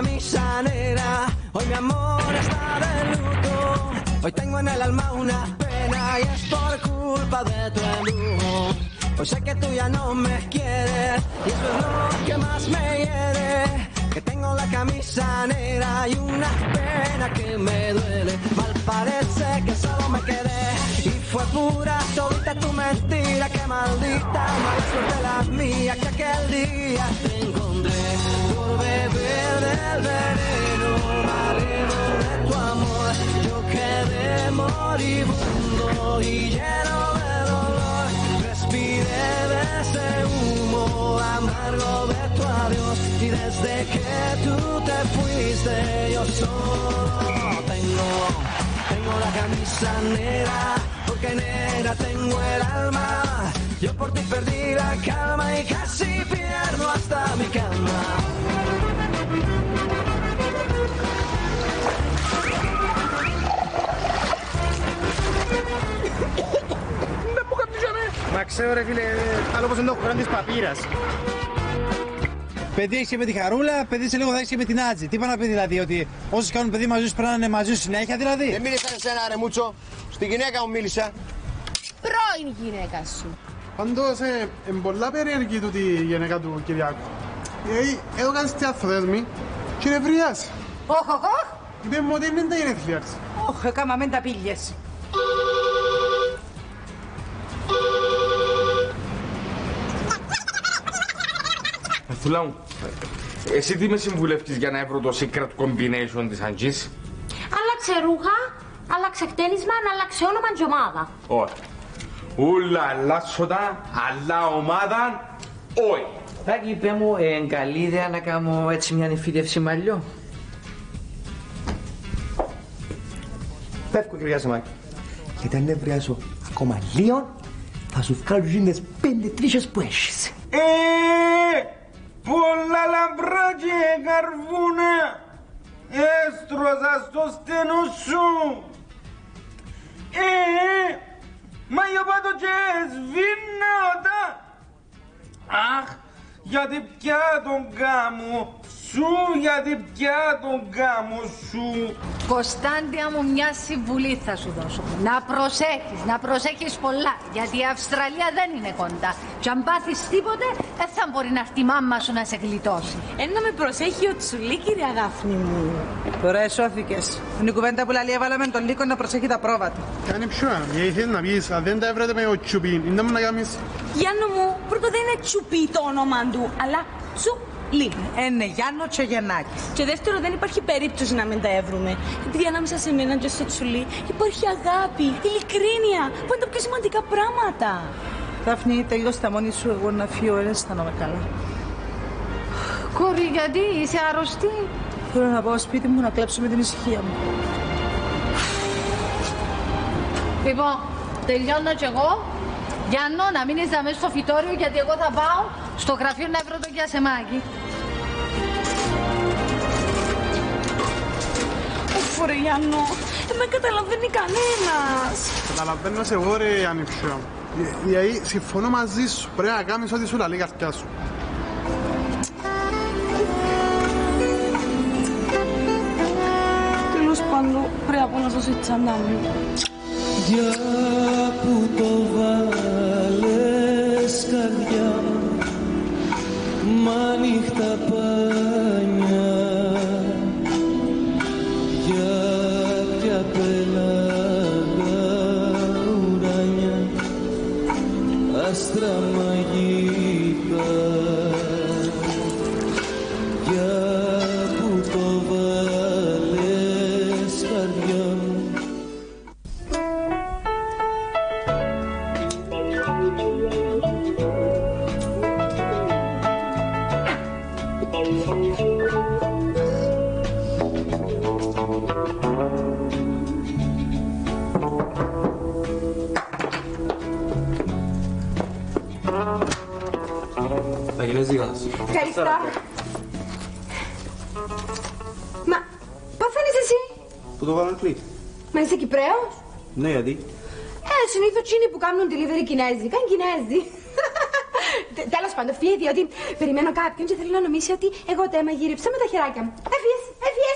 camisa negra, hoy mi amor está de luto. Hoy tengo en el alma una pena y es por culpa de tu embrujo. Hoy sé que tú ya no me quieres y eso es lo que más me hiere. Que tengo la camisa negra y una pena que me duele. Mal parece que solo me quedé y fue pura todita tu mentira. Que maldita mala suerte la mía que aquel día te encontré por beber del veneno maleno de tu amor. Yo quedé moribundo y lleno de dolor. Respiré de ese humo amargo de tu adiós y desde que tú te fuiste yo solo tengo la camisa negra, porque negra tengo el alma. Yo por ti perdí la calma y casi pierdo hasta mi cama. Μα ξέρω ρε φίλε, άλλο πως είναι το χρόνο της παπύρας. Παιδί είσαι με τη Χαρούλα, παιδί σε λίγο θα είσαι με την Άτζη. Τι πάνε να πει δηλαδή, ότι όσοι κάνουν παιδί μαζί σου πρέπει να είναι μαζί σου συνέχεια δηλαδή. Δεν μίλησα σε ένα ρε Μούτσο, στη γυναίκα μου μίλησα. Πρώην γυναίκα σου. Πάντως είναι πολλά περίεργη τούτη η γυναίκα του Κυριάκου. Εδώ κάνεις τι αθοδέσμη και είναι ευριάς. Όχ. Είπε μου ότι είναι τα γενέθλια της. Όχ, έκαμα μεν τα πήλιες. Θουλά μου, εσύ τι με συμβουλεύεις για να έβρω το secret combination της Αντζής? Άλλαξε ρούχα, άλλαξε χτένισμα, άλλαξε όνομα και ομάδα. Όχι. Ούλα αλλάσσοτα, αλλά ομάδα, όχι. Τάκη, είπε μου, καλή ιδέα να κάνω έτσι μια νεφίδευση μαλλιό. Πέφκω κυρία Σεμάκη. Γιατί αν ευρεάσω ακόμα λίγο, θα σου βγάλω γίνες 5 τρίχες που έχεις. Πολλά λαμπρά και καρβούνα, έστρωσα στο στενό σου. Μα για πάντο και σβήνω τα. Αχ, γιατί πια τον γάμο σου, γιατί πια τον γάμο σου. Κωνσταντία μου, μια συμβουλή θα σου δώσω. Να προσέχεις πολλά, γιατί η Αυστραλία δεν είναι κοντά. Και αν πάθεις τίποτε, δεν θα μπορεί να έρθει η μάμα σου να σε γλιτώσει. Να με προσέχει ο Τσουλή, κυρία Δάφνη μου. Τώρα εσώθηκες. Είναι η κουβέντα που λαλή έβαλα με τον Λύκο να προσέχει τα πρόβατα. Κάνε πιο, γιατί θέλεις να πεις, αν δεν τα έβρετε με ο Τσουπίν, είναι να κάνεις. Γιάννο μου, πρώτα δεν είναι Τσουπί το όνομα του, αλλά Τσουλή. Είναι Γιάννο Τσογεννάκης. Και δεύτερο, δεν υπάρχει περίπτωση να μην τα έβρουμε. Επειδή ανάμεσα σε μένα και στο Τσουλή υπάρχει αγάπη, ειλικρίνεια, που είναι τα πιο σημαντικά πράγματα. Δάφνη, τελειώσ' τα μόνη σου, εγώ να φύγω, δεν αισθάνομαι καλά. Κόρη, γιατί είσαι αρρωστή? Θέλω να πάω σπίτι μου να κλέψω με την ησυχία μου. Λοιπόν, τελειώνω κι εγώ. Γιάννο, να μείνεις μέσα στο φυτόριο, γιατί εγώ θα πάω στο γραφείο να βρω το Γιασεμάκι. Ρε Γιάννο, με καταλαβαίνει κανένας. Καταλαβαίνω σε εγώ ρε ανιψιό. Γιατί συμφωνώ μαζί σου, πρέπει να κάνεις ό,τι σου λαλεί η καρδιά σου. Τέλος πάντων, πρέπει να δώσω τη τσάντα μου. Για που το βάλες καρδιά, μα νύχτα πάνια, για ποια πέλαγα ουράνια, άστρα μαγικά, για που το βάλες καρδιά μου. Ευχαριστώ. Μα, πού φαίνεσαι εσύ? Που το βάλω κλειτ. Μα είσαι Κυπρέος? Ναι, γιατί? Συνήθως εκείνοι που κάνουν delivery Κινέζοι. Κάνε Κινέζοι. Τέλος πάντων, φύγε, διότι περιμένω κάποιον και θέλω να νομίσει ότι εγώ τα μαγείρεψα με τα χεράκια μου. Έφυγες, έφυγες.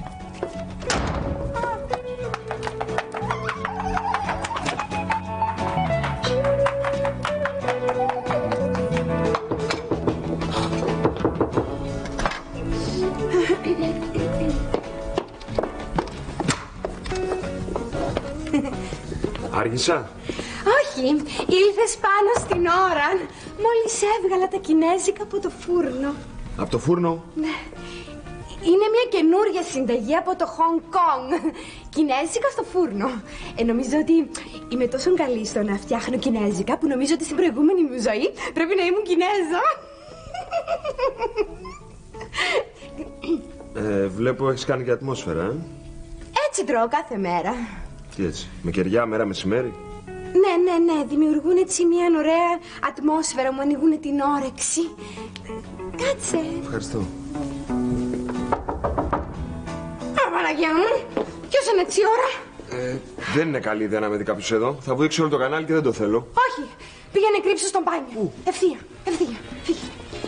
Άργησα. Όχι, ήλθες πάνω στην ώρα. Μόλις έβγαλα τα κινέζικα από το φούρνο. Από το φούρνο? Ναι. Είναι μια καινούργια συνταγή από το Χονγκ Κονγκ. Κινέζικα στο φούρνο. Νομίζω ότι είμαι τόσο καλή στο να φτιάχνω κινέζικα που νομίζω ότι στην προηγούμενη μου ζωή πρέπει να ήμουν Κινέζα. Βλέπω έχεις κάνει και ατμόσφαιρα, Έτσι τρώω κάθε μέρα. Τι έτσι, με κεριά, μέρα, μεσημέρι? Ναι, δημιουργούν έτσι μια ωραία ατμόσφαιρα, μου ανοίγουν την όρεξη. Κάτσε. Ευχαριστώ. Παναγιά μου, ποιος είναι έτσι ώρα? Δεν είναι καλή ιδέα να με δει κάποιος εδώ. Θα βουήξει όλο το κανάλι και δεν το θέλω. Όχι, πήγαινε κρύψου στον μπάνιο. Ευθεία, φύγε.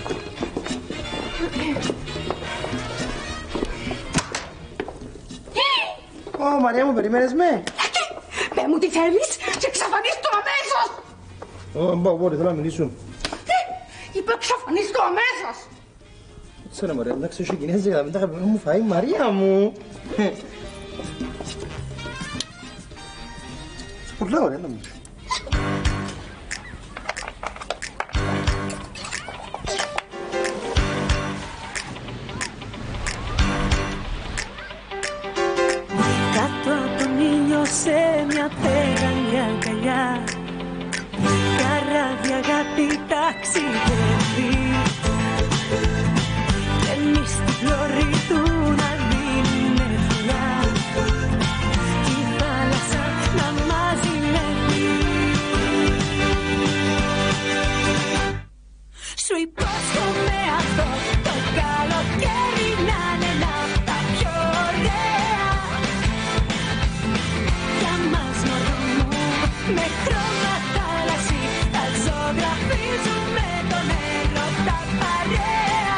Ω, Μαρία μου, περιμένεις με? Πε μου τι θέλεις και εξαφανίσου το αμέσως. Μπορεί, θέλω να μιλήσω. Είπε εξαφανίσου το αμέσως. Ξέρω, Μαρία, εντάξει, όχι Κινέζικα, να μην τα αγαπημένα μου φαΐ, Μαρία μου. Πολλά ωραία να μου. Σε μια πέγαλη αγκαλιά καράβια αγάπη ταξιδεύει εμείς στην πλώρη του να δίνουμε φιλιά κι η θάλασσα να μας ζηλεύει. Σου υπόσχομαι αυτό το καλοκαίρι να είναι ένα απ' τα πιο ωραία. Με χρώμα θάλασσι θα ζωγραφίζουμε τον έρωτα παρέα.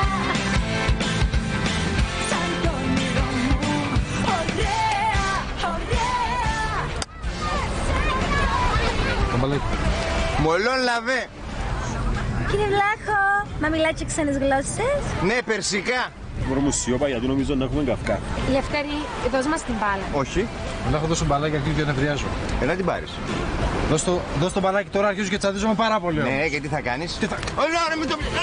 Σαν το όνειρο μου, ωραία, ωραία. Μολόν λαβέ. Κύριε Βλάχο, μα μιλάτε και ξένες γλώσσες? Ναι, περσικά. Μπορούμε σιώπα γιατί νομίζω να έχουμε καυκά. Λευτέρη, δώσ' μας την μπάλα. Όχι. Δεν έχω δώσει μπαλάκι γιατί δεν νευριάζω. Να την πάρεις. Δώσ' το μπαλάκι τώρα, αρχίζω και τσαντίζομαι πάρα πολύ. Ναι, και τι θα κάνεις? Τι θα... Ωραία, μην το πει.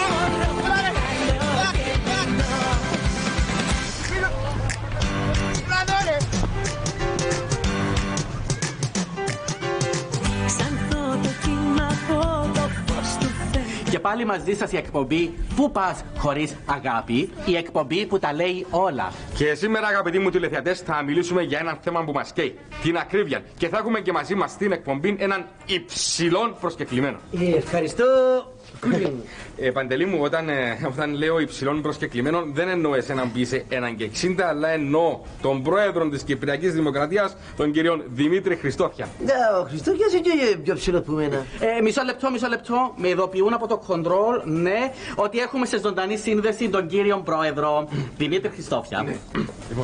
Και πάλι μαζί σας η εκπομπή «Πού πας χωρίς αγάπη», η εκπομπή που τα λέει όλα. Και σήμερα, αγαπητοί μου τηλεθεατές, θα μιλήσουμε για ένα θέμα που μας καίει, την ακρίβεια. Και θα έχουμε και μαζί μας στην εκπομπή έναν υψηλόν προσκεκλημένο. Ευχαριστώ. Παντελή μου, όταν λέω υψηλόν προσκεκλημένων, δεν εννοώ εσέναν που είσαι 1,60, αλλά εννοώ τον πρόεδρο της Κυπριακής Δημοκρατίας, τον κύριο Δημήτρη Χριστόφια. Ο Χριστόφιας είναι και πιο ψηλό που μένα. Μισό λεπτό. Με ειδοποιούν από το control, ναι, ότι έχουμε σε ζωντανή σύνδεση τον κύριο πρόεδρο Δημήτρη Χριστόφια. Λοιπόν,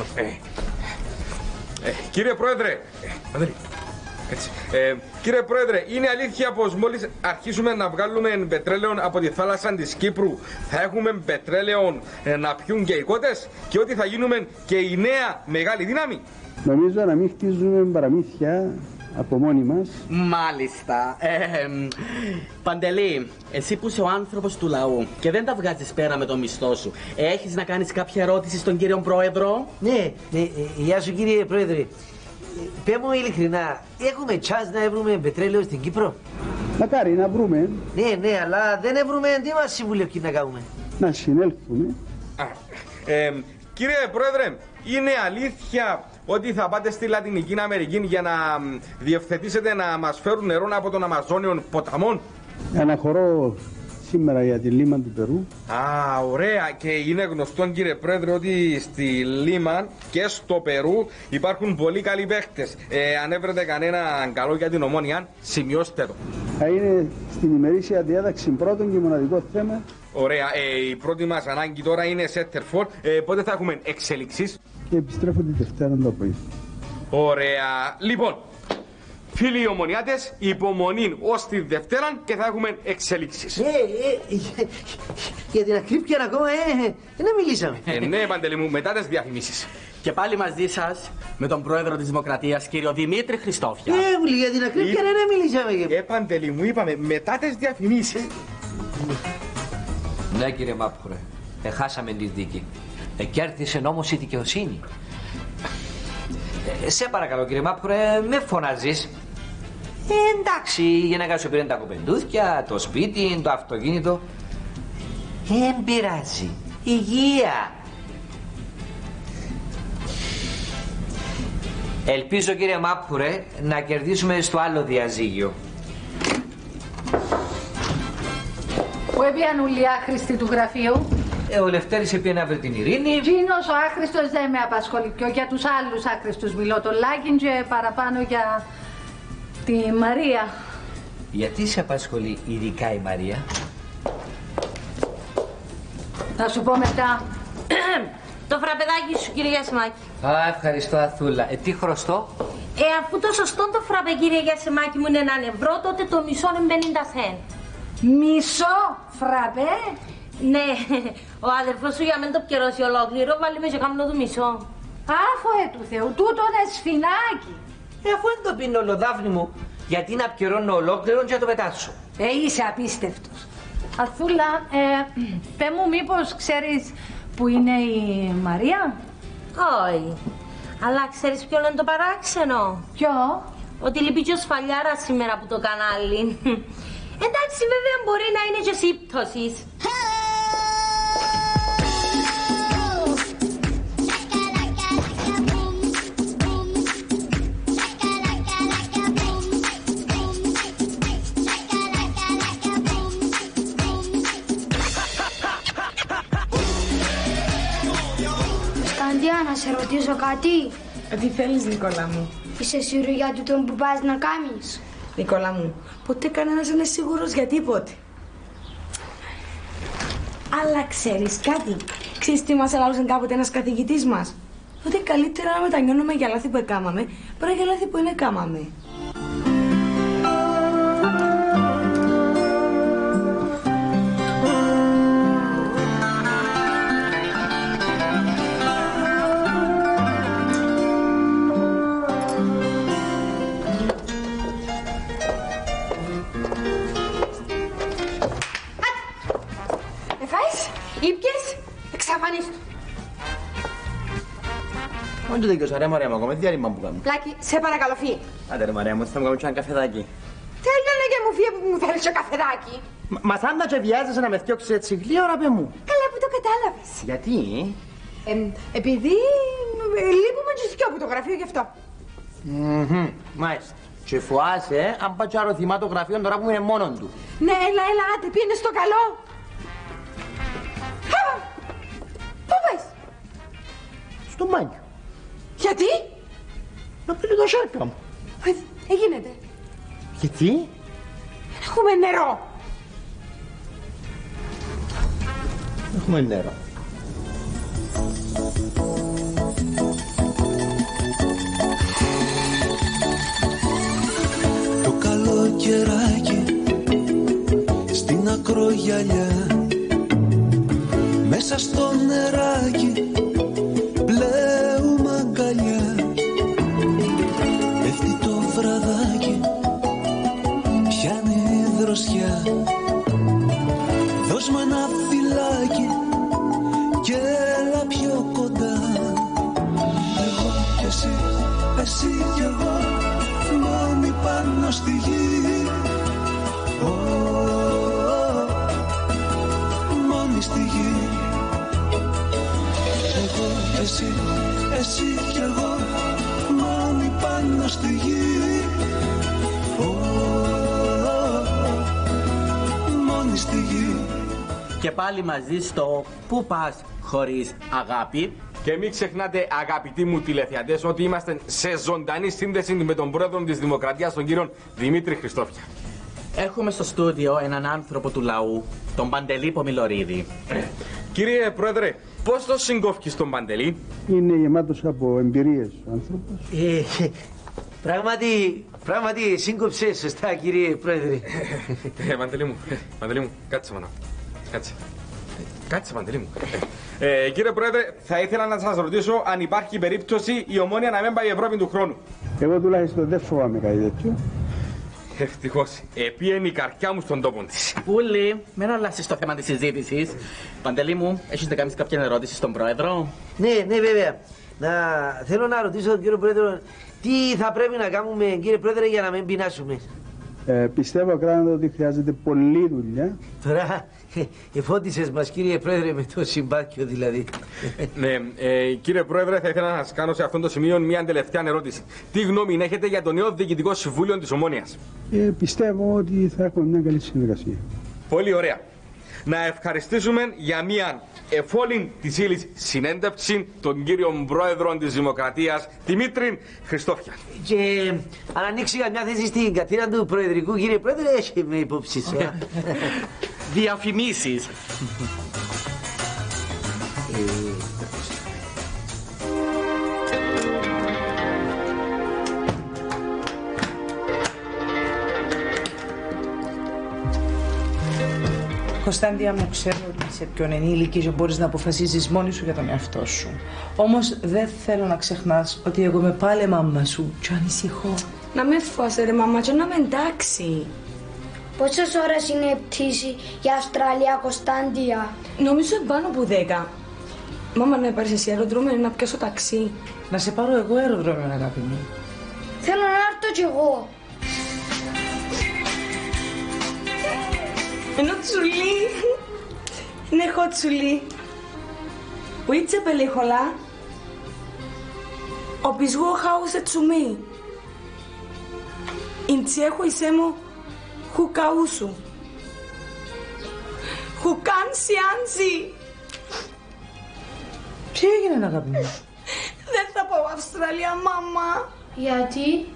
κύριε πρόεδρε, έτσι. Κύριε Πρόεδρε, είναι αλήθεια πως μόλις αρχίσουμε να βγάλουμε πετρέλαιο από τη θάλασσα της Κύπρου θα έχουμε πετρέλαιο να πιούν και οι κότες και ότι θα γίνουμε και η νέα μεγάλη δύναμη? Νομίζω να μην χτίζουμε παραμύθια από μόνοι μας. Μάλιστα. Παντελή, εσύ που είσαι ο άνθρωπος του λαού και δεν τα βγάζεις πέρα με το μισθό σου, έχεις να κάνεις κάποια ερώτηση στον κύριο Πρόεδρο? Ναι, γεια σου κύριε Πρόεδρε. Πες μου ειλικρινά, έχουμε τσάς να βρούμε πετρέλαιο στην Κύπρο? Μακάρι να βρούμε. Ναι, αλλά δεν βρούμε τι μας συμβουλεύει να κάνουμε. Να συνέλθουμε. Κύριε Πρόεδρε, είναι αλήθεια ότι θα πάτε στη Λατινική Αμερική για να διευθετήσετε να μας φέρουν νερό από τον Αμαζόνιον ποταμόν? Αναχωρώ σήμερα για τη Λίμα του Περού. Α, ωραία. Και είναι γνωστό, κύριε Πρόεδρε, ότι στη Λίμα και στο Περού υπάρχουν πολύ καλοί παίχτες. Αν έβρετε κανένα καλό για την Ομόνια, σημειώστε το. Θα είναι στην ημερήσια διάταξη πρώτον και μοναδικό θέμα. Ωραία. Η πρώτη μας ανάγκη τώρα είναι center for. Πότε θα έχουμε εξέλιξεις? Και επιστρέφω τη Δευτέρα το πρωί. Ωραία. Λοιπόν, φίλοι οι ομονιάτες, υπομονή ως τη Δευτέρα και θα έχουμε εξελίξεις. Για την ακρίβεια ακόμα, δεν μιλήσαμε. Ναι, Παντελή μου, μετά τις διαφημίσεις. Και πάλι μαζί σας με τον πρόεδρο της Δημοκρατίας, κύριο Δημήτρη Χριστόφια. Για την ακρίβεια δεν μιλήσαμε. Παντελή μου, είπαμε μετά τις διαφημίσεις. Ναι, κύριε Μάπχουρε, χάσαμε τη δίκη. Κέρδισε όμως η δικαιοσύνη. Σε παρακαλώ, κύριε Μάπχουρε, με φωνάζεις. Εντάξει, η γυναίκα σου πήρε τα κοπεντούθια, το σπίτι, το αυτοκίνητο. Δεν πειράζει. Υγεία. Ελπίζω, κύριε Μάπχουρε, να κερδίσουμε στο άλλο διαζύγιο. Πού έπιαν οι άχρηστοι του γραφείου? Ο Λευτέρης έπιε να βρει την Ειρήνη. Εκείνος ο άχρηστος δεν με απασχολεί πιο. Για τους άλλους άχρηστους μιλώ, τον Λάκιν και παραπάνω για τη Μαρία. Γιατί σε απασχολεί ειδικά η Μαρία? Θα σου πω μετά. Το φραπεδάκι σου, κύριε Γιασημάκη. Α, ευχαριστώ, Αθούλα. Τι χρωστώ? Αφού το σωστό το φραπε, κύριε Γιασημάκη μου, είναι 1 ευρώ, τότε το μισό είναι 50 cent. Μισό φραπέ? Ναι, ο αδερφός σου για μένα το πιερώσει ολόκληρο, βάλει με και κάνω το μισό. Άφωε του Θεού, τούτο είναι σφινάκι. Αφού δεν το πίνω ολοδάφνη μου, γιατί να πιερώνω ολόκληρο και να το πετάσω. Είσαι απίστευτος. Αθούλα, πέ μου μήπως ξέρεις που είναι η Μαρία? Όχι, αλλά ξέρεις ποιο είναι το παράξενο? Ποιο? Ότι λείπει και ο Σφαλιάρας σήμερα από το κανάλι. Εντάξει, βέβαια μπορεί να είναι και σύμπτωσης. Καντιά, να σε ρωτήσω κάτι. Τι θέλεις, Νικόλα μου? Είσαι σίγουρο για τούτον που πας να κάνεις? Νικόλα μου, ποτέ κανένας δεν είναι σίγουρος για τίποτε. Αλλά ξέρεις κάτι? Ξέρεις τι μας έλαβε κάποτε ένας καθηγητής μας? Ότι καλύτερα να μετανιώνουμε για λάθη που έκάμαμε παρά για λάθη που είναι κάμαμε. Εξαφανίστου. Μόνο το δίκιο, ρε Μαρία μου, ακόμα διάλειμμα που κάνω. Λάκη, σε παρακαλώ, φύγε. Άντε ρε Μαρία μου, θα μου κάνω και ένα καφεδάκι. Τι έγινε και μου φύγε που μου θέλεις και καφεδάκι? Μα σαν να και βιάζεσαι να με θιώξεις έτσι γλύωρα, παι μου. Καλά που το κατάλαβες. Γιατί? Επειδή λείπουμε και σκιό από το γραφείο γι' αυτό. Μάλιστα. Και φοάσαι αν πάει και αρωθυμά το γραφείο τώρα που είναι μόνον του. Ναι, έλα, άντε, πήγαινε στο καλό. Πού πες? Στο μπάνιο. Γιατί? Να πίνει το σέρκα μου. Γίνεται. Γιατί? Έχουμε νερό. Έχουμε νερό. Το καλοκαιράκι στην ακρογιαλιά μέσα στο νεράκι πλέουμε αγκαλιά. Πέφτει το βραδάκι, πιάνει η δροσιά. Δώσ' μου ένα φυλάκι και έλα πιο κοντά. Εγώ κι εσύ, εσύ κι εγώ, μόνοι πάνω στη γη. Μόνοι στη γη. Εγώ κι εσύ, εσύ κι εγώ, μόνοι πάνω στη γη. Μόνοι στη γη. Και πάλι μαζί στο «Πού πας χωρίς αγάπη». Και μην ξεχνάτε, αγαπητοί μου τηλεθεατές, ότι είμαστε σε ζωντανή σύνδεση με τον πρόεδρο της Δημοκρατίας, τον κύριο Δημήτρη Χριστόφια. Έχουμε στο στούντιο έναν άνθρωπο του λαού, τον Παντελή Πομιλωρίδη. Κύριε Πρόεδρε, πώς το συγκόφκεις τον Παντελή? Είναι γεμάτος από εμπειρίες ο άνθρωπος. Πράγματι σύγκοψε σωστά, κύριε Πρόεδρε. Παντελή μου, κάτσε μόνο. Κάτσε, Παντελή μου. Κύριε Πρόεδρε, θα ήθελα να σας ρωτήσω αν υπάρχει περίπτωση η Ομόνοια να μην πάει η Ευρώπη του χρόνου. Εγώ τουλάχιστον δεν φοβάμαι κάτι τέτοιο. Ευτυχώς, επίενε η καρδιά μου στον τόπο της. Πούλη, μην αλλάσεις το θέμα της συζήτησης. Παντελή μου, έχεις να κάνεις κάποια ερώτηση στον Πρόεδρο? Ναι, βέβαια. Θέλω να ρωτήσω τον κύριο Πρόεδρο, τι θα πρέπει να κάνουμε, κύριε Πρόεδρε, για να μην πεινάσουμε? Πιστεύω ακράδαντα ότι χρειάζεται πολλή δουλειά. Τώρα εφώτισες μας, κύριε Πρόεδρε, με το συμπάθειο δηλαδή. Ναι, κύριε Πρόεδρε, θα ήθελα να σας κάνω σε αυτό το σημείο μια τελευταία ερώτηση. Τι γνώμη έχετε για το νέο Διοικητικό Συμβούλιο της Ομόνοιας? Πιστεύω ότι θα έχουμε μια καλή συνεργασία. Πολύ ωραία. Να ευχαριστήσουμε για μια εφόλην της ύλης συνέντευξη τον κύριο Πρόεδρο της Δημοκρατίας, Δημήτρη Χριστόφια. Και αν ανοίξει καμιά θέση στην κατήρα του Προεδρικού, κύριε Πρόεδρε, έχει με υπόψη σου. Διαφημίσεις. Κωνσταντία μου, ξέρω ότι είσαι πιο ενήλικη και μπορείς να αποφασίζεις μόνη σου για τον εαυτό σου. Όμως δεν θέλω να ξεχνάς ότι εγώ είμαι πάλι μάμα σου και ανησυχώ. Να με φοβάσαι ρε μαμά και να με εντάξει. Πόσες ώρες είναι η πτήση για Αυστραλία, Κωνσταντία? Νομίζω πάνω από 10. Μάμα, να πάρεις εσύ αεροδρόμιο να πιάσω ταξί. Να σε πάρω εγώ αεροδρόμιο, αγάπη μου. Θέλω να έρθω κι εγώ. Ενώ τσουλί. Είναι έχω τσουλί. Ουίτσε πελίχολα. Ο πισγό χάουσε τσουμί. Ιντσιέχο ισέ μου χουκαούσου. Χουκάνσι άνσι. Τι έγινε, αγάπη μου? Δεν θα πάω Αυστραλία, μάμα. Γιατί?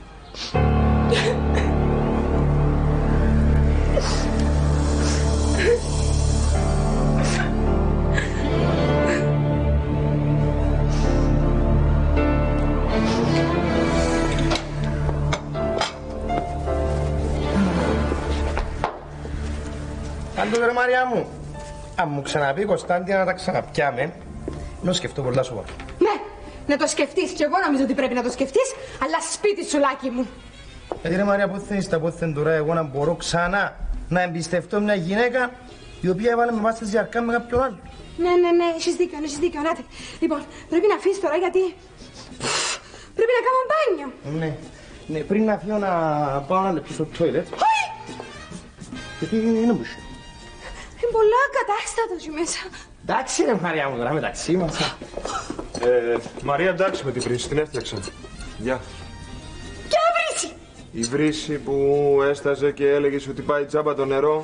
Κάντο ρε Μαριά μου, αν μου ξαναπεί Κωνσταντία να τα ξαναπιάμε, να σκεφτώ πολλά σοβαρά. Ναι, να το σκεφτείς κι εγώ νομίζω ότι πρέπει να το σκεφτείς, αλλά σπίτι σου, Λάκη μου. Γιατί ρε Μαρία, πού θέλεις τα πόθεν τώρα εγώ να μπορώ ξανά να εμπιστευτώ μια γυναίκα η οποία έβαλε με βάση για αρκά με κάποιον άλλο? Ναι, έχεις δίκιο, Νάτε. Λοιπόν, πρέπει να αφήσεις τώρα γιατί πρέπει να κάνω μπάνιο. Ναι, πριν να φύγω να πάω ένα λεπτό στο τόιλετ. Όχι! Γιατί είναι μπουσί. Είναι πολλά κατάστατο εκεί μέσα. Εντάξει ρε Μαρία μου, τώρα μεταξύ μας. Μαρία, εντάξει με την βρύση, την έφτιαξα. Γεια. Ποια βρύση? Η βρύση που έσταζε και έλεγες ότι πάει τζάμπα το νερό.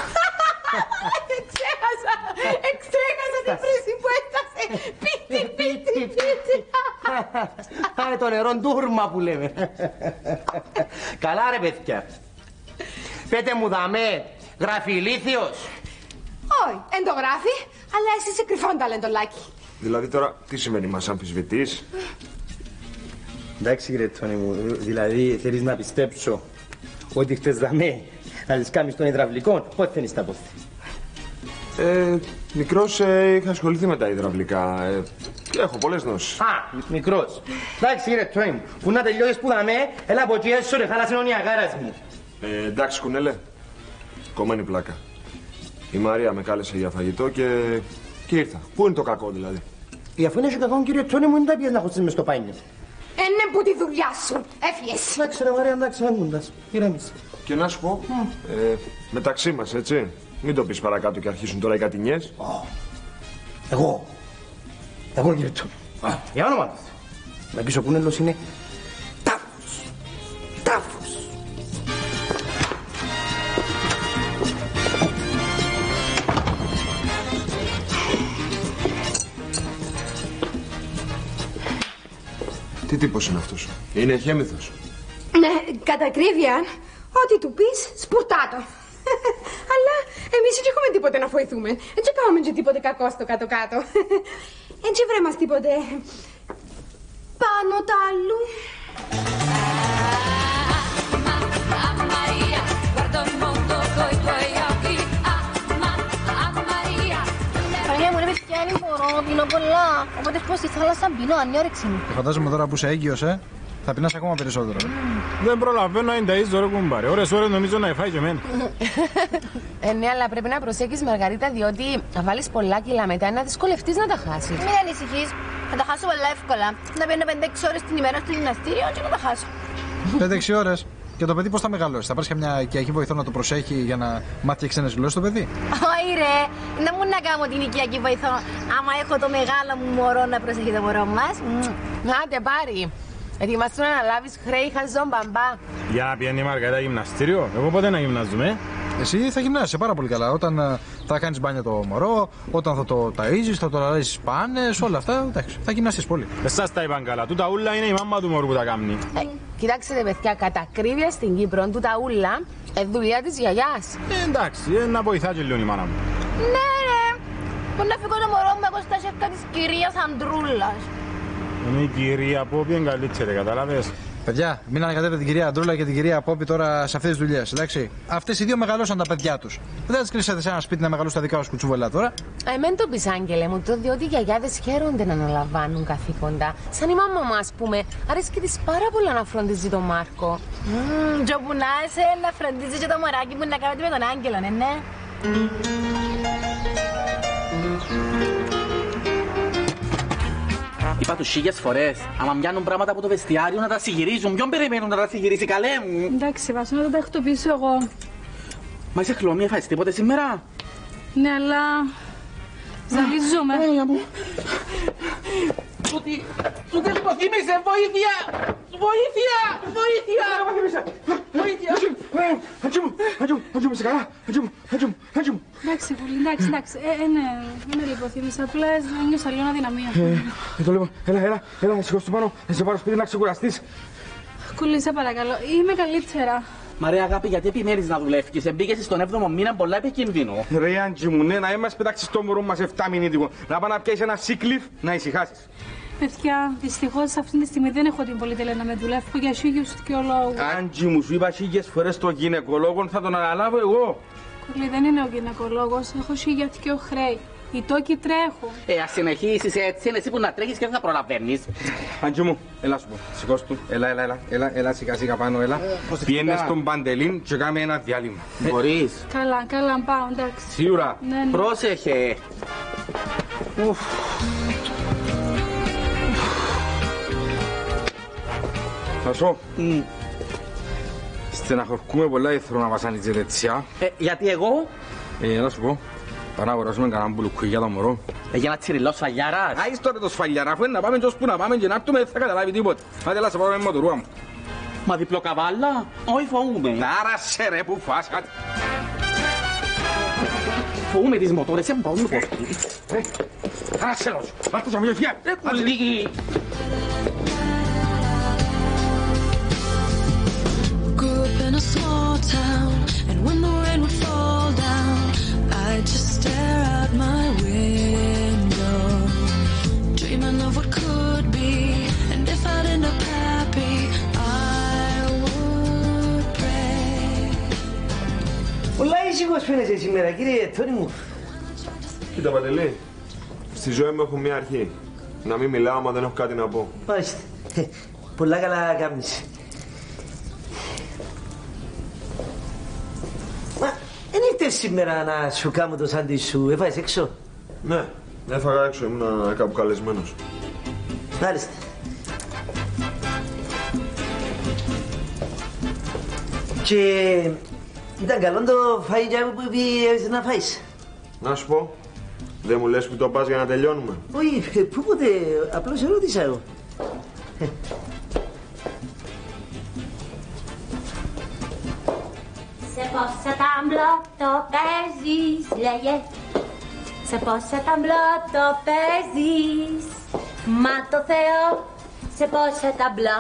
Εξέχασα την βρύση που έστασε. Πίτι. Άρα το νερό ντούρμα που λέμε. Καλά ρε παιδιά. Πέτε μου δαμέ, γράφει ηλίθιος? Όχι, εν το γράφει, αλλά εσύ είσαι κρυφόν ταλεντολάκι. Δηλαδή τώρα τι σημαίνει, μας αμφισβητείς? Εντάξει κύριε Τόνι μου, δηλαδή θέλεις να πιστέψω ότι χτες δαμέ να τις κάνεις των υδραυλικών, πότε θέλεις τα πόθη? Μικρός είχα ασχοληθεί με τα υδραυλικά. Έχω πολλές γνώσεις. Α, μικρός. Εντάξει κύριε Τόνι μου, που να τελειώσεις που δαμέ, έλα από εκεί έσω ρε, χάλασε ο νιαγάρας μου. Εντάξει κουνέλε, κομμένη πλάκα. Η Μαρία με κάλεσε για φαγητό και ήρθα. Πού είναι το κακό δηλαδή? Αφού είναι και κακό κύριε Τόνι μου, δεν τα πιες να χωστείς μες στο πάινιο. Είναι που τη δουλειά σου, έφυγες. Εντάξει ρε Μαρία, εντάξει, έμουντας, ηρέμησε. Και να σου πω, μεταξύ μας έτσι, μην το πεις παρακάτω και αρχίσουν τώρα οι κατηνιές. Εγώ κύριε Τόνι, για όνομα του. Να πεις ο Κουνέλος είναι τάφος. Τι τύπος είναι αυτός? Είναι χέμηθος? Ναι, κατά ακρίβεια, ό,τι του πεις, σπουρτάτο. Αλλά εμείς δεν έχουμε τίποτε να βοηθούμε. Δεν κάνουμε και τίποτε κακό στο κάτω-κάτω. Έτσι βρε μας τίποτε πάνω τ' άλλου. Παναγία μου, ρε παιδιά, δεν μπορώ, πίνω πολλά. Οπότε πω στη θάλασσα πίνω, ανιόρεξη μου. Και φαντάζομαι τώρα που είσαι έγκυος, θα πεινάς ακόμα περισσότερο. Δεν προλαβαίνω να ενταΐζω ρε κουμπάρε. Ώρες νομίζω να εφάει και εμένα. Ναι, αλλά πρέπει να προσέχεις Μαργαρίτα, διότι θα βάλεις πολλά κιλά μετά να δυσκολευτείς να τα χάσεις. Μην ανησυχείς, θα τα χάσω πολλά εύκολα. Να παίρνω 5-6 ώρες την ημέρα στο γυμναστήριο και να τα χάσω. 5-6 ώρες. Και το παιδί πώς θα μεγαλώσει? Θα πάρεις και μια οικιακή βοηθό να το προσέχει για να μάθει και ξένες γλώσσες το παιδί? Όχι ρε, δεν μου να κάνω την οικιακή βοηθό. Άμα έχω το μεγάλο μου μωρό να προσέχει το μωρό μας. Άντε πάρει. Ετοιμάσου να αναλάβεις χρέη χαζόν μπαμπά. Για να πιένει η Μαργαρίτα γυμναστήριο. Εγώ πότε να γυμνάζουμε? Εσύ θα γυμνάσαι πάρα πολύ καλά. Όταν θα κάνεις μπάνια το μωρό, όταν θα το ταΐζεις, θα το λαλέσεις πάνες, όλα αυτά. Εντάξει, θα γυμναστείς πολύ. Εσάς τα είπαν καλά. Τούτα ούλα είναι η μάμα του μωρού που τα κάνει. Κοιτάξτε παιδιά, κατά ακρίβεια στην Κύπρο, τούτα ούλα, δουλειά της γιαγιάς. Εντάξει, να βοηθά και λίγο η μάνα μου. Ναι ρε, μπορεί να φύγω το μωρό μου εγώ στα σέρκα της κυρίας Αντρούλας. Είναι η κυρία Πόπη είναι καλύτερη, κατάλαβες. Παιδιά, μην ανακατεύετε την κυρία Αντρούλα και την κυρία Πόπη τώρα σε αυτές τις δουλειές, εντάξει. Αυτές οι δύο μεγαλώσαν τα παιδιά τους. Δεν θα τις κλείσετε σε ένα σπίτι να μεγαλώσουν τα δικά τους κουτσούβελα τώρα. Εμένα το πεις, Άγγελε μου, το διότι οι γιαγιάδες χαίρονται να αναλαμβάνουν καθήκοντα. Σαν η μάμα μου, ας πούμε, αρέσκει της πάρα πολλά να φροντίζει τον Μάρκο. Και όπου να είσαι, να φροντίζει και το μωράκι μου να κάνετε με τον Άγγελο, ναι. Είπα τους 1000 φορές, άμα μοιάνουν πράγματα από το βεστιάριο να τα συγυρίζουν. Ποιον περιμένουν να τα συγυρίσει, καλέ μου? Εντάξει, Βάσο, να το τακτοποιήσω εγώ. Μα είσαι χλωμή, έφαγες τίποτε σήμερα? Ναι, αλλά... ζαλίζομαι. Τούτη υποθύμησε, βοήθεια! Βοήθεια! Βοήθεια! Βοήθεια! Αντζού μου, είσαι καλά? Αντζού μου. Εντάξει, πολύ, εντάξει. Ναι, λιποθύμησα, απλά νιώσα λίγο αδυναμία. Το λοιπόν, έλα, να σηκώσεις πάνω, να σε πάρω σπίτι να ξεκουραστείς. Κουλήσα παρακαλώ, είμαι καλύτερα. Μαρία αγάπη, γιατί επιμένεις να δουλεύεις? Εμπήκες στον 7ο μήνα πολλά επικίνδυνο. Ρε Άντζη μου, ναι, να μας πετάξεις το μωρό μας 7 μηνύτικο. Να πάω να πιάσεις ένα σύκλιφ, να ησυχάσεις. Παιδιά, δυστυχώς αυτή τη στιγμή δεν έχω την πολυτέλεια να με δουλεύω για σίγιους και λόγους. Άντζη μου, σου είπα 1000 φορές τον γυναικολόγο, θα τον αναλάβω εγώ. Κολλή, δεν είναι ο γυναικολόγος, έχω σίγια και χρέη. Οι τόκοι τρέχουν. Ας συνεχίσεις έτσι, είναι εσύ που να τρέχεις και δεν θα προλαβαίνεις. Άντζη μου, έλα σου πω, σηκώσου του, έλα σιγά σιγά πάνω, έλα. Πιένες στον Παντελήν και κάμε ένα διάλειμμα. Μπορείς? Καλά, πάω, εντάξει. Σίγουρα. Ναι. Πρόσεχε. Θα σου, στεναχωρκούμε πολλά, δεν θέλω να βασανίζετε έτσι. Γιατί εγώ? Να σου πω, πάω να αγοράσουμε κανέναν μπουλουκκί για το μωρό. Για να τσιριλώ σφαλιάρας. Άις τώρα το σφαλιάρα, αφού είναι να πάμε και ώσπου να πάμε και να έρθουμε, δεν θα καταλάβει τίποτε. Άντε, έλα σε πάω με μοτορούα μου. Μα διπλοκαβάλα, όχι φοβούμαι. Άρασε ρε που φας, κάτι. Φοβούμαι τις μοτόρες, δεν πάω μήπως. Άρασε ρε σου, βάρτε σε μια φιά. Ρε κουλίγη. Grew up in a small town, and when the rain would fall down, I'd just stare out my window, dreaming of what could be, and if I'd end up happy, I would pray. Πολλά ήσυχος φαίνεσαι σήμερα, κύριε Τόνι μου. Κοίτα Παντελή, στη ζωή μου έχω μια αρχή. Να μην μιλάω άμα δεν έχω κάτι να πω. Μάλιστα. Πολλά καλά κάνεις. Δεν ήρθες σήμερα να σου κάνω το σάντι σου, έφαγες έξω? Ναι, έφαγα έξω, ήμουν κάπου καλεσμένος. Μάλιστα. Και ήταν καλό το φαγητό που είπες να φάεις? Να σου πω, δεν μου λες που το πας για να τελειώνουμε? Όχι, πού ποτέ, απλώς ερώτησα εγώ. Σε πόσα ταμπλό το παίζεις, λέγε. Σε πόσα ταμπλό το παίζεις. Μα το Θεό σε πόσα ταμπλά.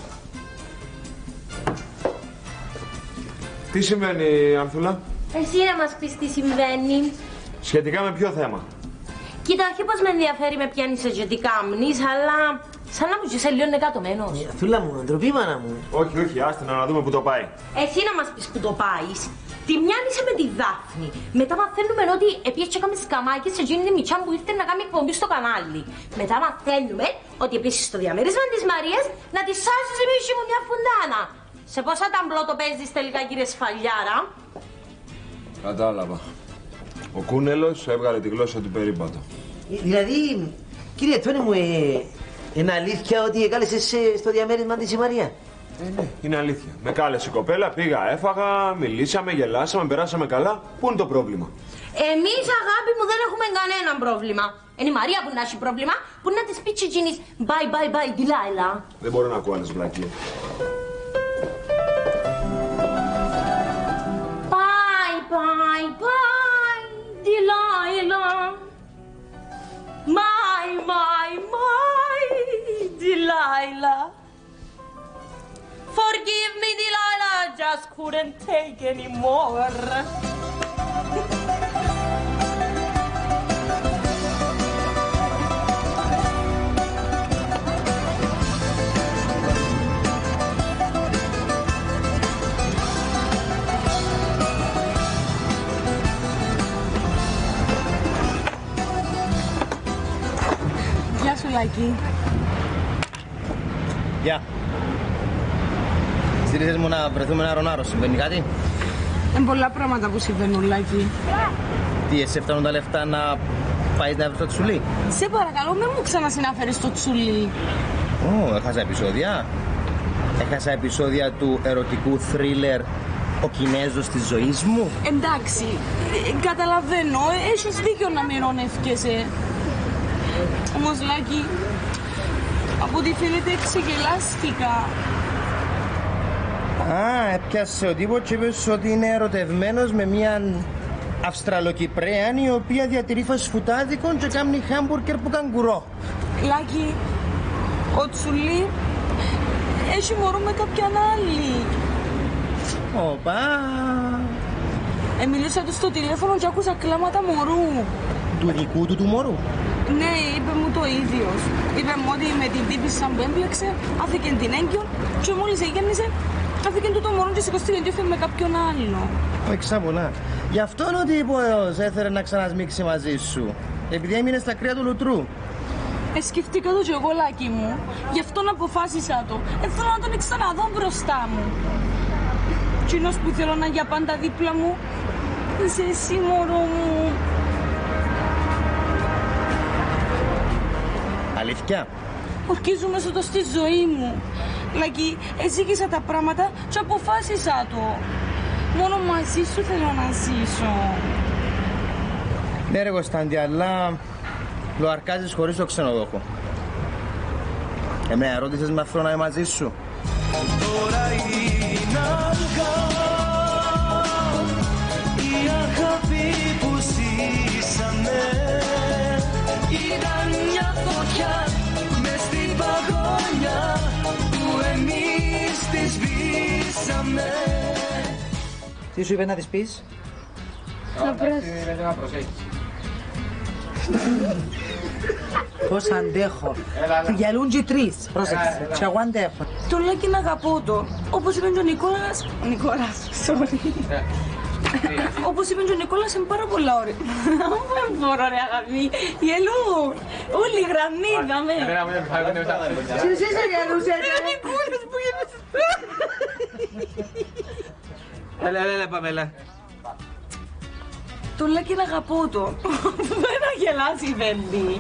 Τι συμβαίνει, Ανθούλα? Εσύ να μας πεις τι συμβαίνει. Σχετικά με ποιο θέμα? Κοίτα, όχι πως με ενδιαφέρει με ποιαν είσαι και τι κάμνεις, αλλά σαν να μου είσαι λίγο εκατομένος. Ανθούλα μου, ντροπή μάνα μου. Όχι, όχι, άστε να δούμε που το πάει. Εσύ να μας πεις που το πάεις. Τη μια είσαι με τη Δάφνη. Μετά μαθαίνουμε ότι επίσης έκαμε σκαμάκες σε εκείνη τη μητσά που ήρθε να κάνει εκπομπή στο κανάλι. Μετά μαθαίνουμε ότι επίσης στο διαμέρισμα της Μαρίας να τη σώσεις εμείς μου μια φουντάνα. Σε πόσα ταμπλό το παίζεις τελικά, κύριε Σφαλιάρα? Κατάλαβα. Ο Κούνελος έβγαλε τη γλώσσα του περίπατο. Δηλαδή, κύριε Τόνι μου, είναι αλήθεια ότι εκάλεσες στο διαμέρισμα της η Μαρία? Ναι, είναι αλήθεια. Με κάλεσε η κοπέλα, πήγα, έφαγα, μιλήσαμε, γελάσαμε, περάσαμε καλά. Πού είναι το πρόβλημα? Εμείς, αγάπη μου, δεν έχουμε κανένα πρόβλημα. Είναι η Μαρία που να έχει πρόβλημα, που να της πει τσιτζίνης bye bye bye Delilah. Δεν μπορώ να ακούω άλλες βλακίες. Bye bye bye Delilah. My Delilah. Forgive me, Delilah, I just couldn't take anymore. Γεια σου, Λάκη. Γεια. Στήριζες μου να βρεθούμε ένα ρονάρο, συμβαίνει κάτι? Είναι πολλά πράγματα που συμβαίνουν, Λάκη. Τι, εσύ φτάνουν τα λεφτά να πάει να βρεις το τσουλί? Σε παρακαλώ, μην μου ξανασυναφέρεις το τσουλί. Έχασα επεισόδια. Έχασα επεισόδια του ερωτικού θρίλερ «Ο Κινέζος της ζωής μου». Εντάξει, καταλαβαίνω, έχεις δίκιο να μην ειρωνεύκεσαι. Όμως, Λάκη, από ό,τι φαίνεται ξεγελάστηκα. Έπιασε ο τύπος και είπες ότι είναι ερωτευμένος με μια Αυστραλοκυπρέαν η οποία διατηρεί φασφουτάδικον και κάνει χάμπουργκερ που καγκουρό. Λάκη, ο Τσουλί έχει μωρό με κάποιαν άλλη. Οπα. Μίλησα του στο τηλέφωνο και άκουσα κλάματα μωρού. Του δικού του μωρού? Ναι, είπε μου το ίδιος. Είπε μου ότι με την τύπισσα που έμπλεξε, άφηκε την έγκυο και μόλις εγέννησε, άφηκε του το μωρό και σηκωστήκε και έφυγε με κάποιον άλλο. Όχι σαν πολλά. Γι' αυτό είναι ο τύπος έθελε να ξανασμίξει μαζί σου. Επειδή έμεινε στα κρύα του λουτρού. Σκεφτήκα το κι εγώ, Λάκη μου. Γι' αυτόν αποφάσισα το. Θέλω να τον ξαναδώ μπροστά μου. Κοινός που θέλω να για πάντα δίπλα μου, είσαι εσύ, μωρό μου. Αλήθεια? Ορκίζομαι στο στη ζωή μου. Λάκη, εζήγησα τα πράγματα και αποφάσισα το. Μόνο μαζί σου θέλω να ζήσω. Ναι ρε Κωνσταντή, αλλά λοαρκάζεις χωρίς το ξενοδόχο. Εμένα ρώτησες με αυτό να είμαι μαζί σου? Τώρα είναι αργά, η αγάπη που ζήσαμε ήταν μια φωτιά μες στην παγωνιά που εμείς τη σβήσαμε. Τι σου είπε να της πεις? Να προσέχεις. Πώς αντέχω. Γυαλούν και τρεις. Πρόσεξε. Και εγώ αντέχω. Το Λάκη να αγαπώ το. Όπως είπε και ο Νικόλας. Ο Νικόλας, sorry. Όπως είπε και ο Νικόλας, είναι πάρα πολλά ωραία. Δεν μπορώ ρε αγάπη. Γελούν. Όλη η γραμμή είδαμε. Εσύ σε γελούσετε. Είναι Νικόλας που γελούσε. Έλα, Παμέλα. Το Λάκη να αγαπώ το. Δεν να γελάσει δεν δει.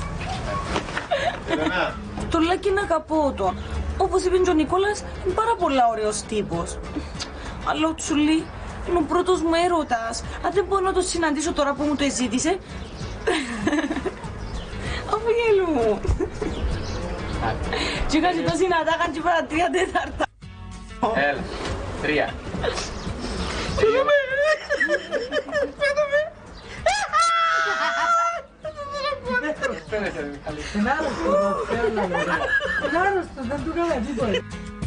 Το Λάκη να αγαπώ το. Όπως είπε και ο Νικόλας, είναι πάρα πολλά ωραίος τύπος. Αλλά ο Τσουλί είναι ο πρώτος μου έρωτας. Αν δεν μπορώ να το συναντήσω τώρα που μου το ζήτησε. Αφού γελούν. Και είχα ζητώ συναντάγαν και πάρα 3/4. Έλα, 3. Φύγαμε. Φύγαμε. φαίνεται καλή. Είναι άρρωστος, είναι άρρωστος, δεν του έκανα τίποτα.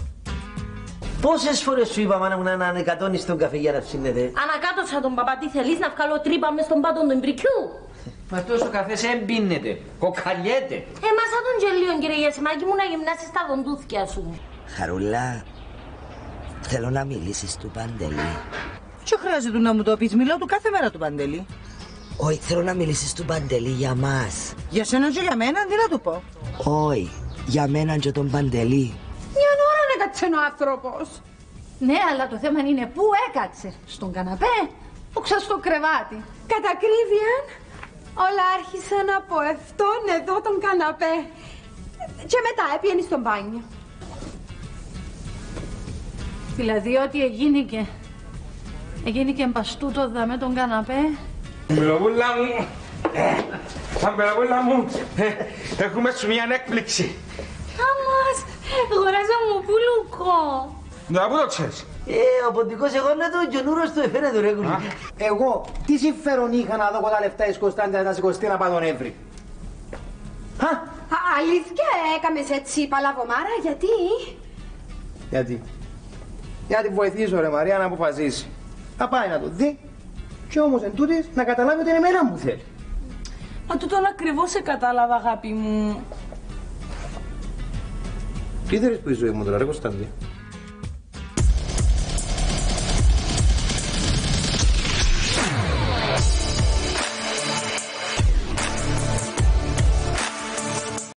Πόσες φορές σου είπα, μάνα μου, να ανεκατώνεις τον καφέ για να ψήνετε. Ανακάτωσα τον παπά, τι θέλεις να βγάλω τρύπα μες στον πάτο του εμπρικιού. Μα τόσο καφές εμπίνεται, κοκαλιέται. Μάσα τον γελίον κύριε Γιασιμάκη μου να γυμνάσεις τα δοντούθκια σου. Χαρούλα, θέλω να μιλήσεις του Παντελή. Τι χρειάζεται να μου το πεις, μιλάω του κάθε μέρα του Παντελή. Όχι, θέλω να μιλήσεις του Παντελή για μας. Για σένα και για μένα, τι να του πω. Όχι, για μένα και τον Παντελή. Μια ώρα έκατσε ο άνθρωπος. Ναι, αλλά το θέμα είναι πού έκατσε. Στον καναπέ, όξα στο κρεβάτι. Κατά ακρίβεια, όλα άρχισαν από αυτόν εδώ τον καναπέ. Και μετά έπιανε στο μπάνιο. Δηλαδή ότι εγίνηκε μπαστούτο δα με τον καναπέ. Μπελοβούλα μου, μπελοβούλα μου, έχουμε σου μια έκπληξη. Άμας, αγοράζα μου πουλούκο. Να πού το ξέρεις. Ο ποντικός εγώ να το γιονούρος του εφέρε του ρέγουλη. Εγώ τι συμφέρον είχα να δω τα λεφτά εις Κωνσταντίνα να σηκωστεί να πάω τον Εύρη. Αλήθεια έκαμες έτσι παλαβομάρα, γιατί? Για να τη βοηθήσω ρε Μαρία να αποφασίσει. Θα πάει να το δει και όμως εν τούτης να καταλάβει ότι είναι εμένα που θέλει. Μα τούτον ακριβώς σε κατάλαβα αγάπη μου. Τι θέλεις που η ζωή μου τώρα ρε Κωνσταντίνα.